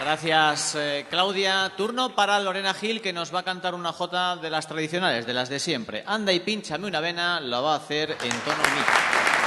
Gracias, Claudia. Turno para Lorena Gil, que nos va a cantar una jota de las tradicionales, de las de siempre. Anda y pínchame una vena, lo va a hacer en tono mi.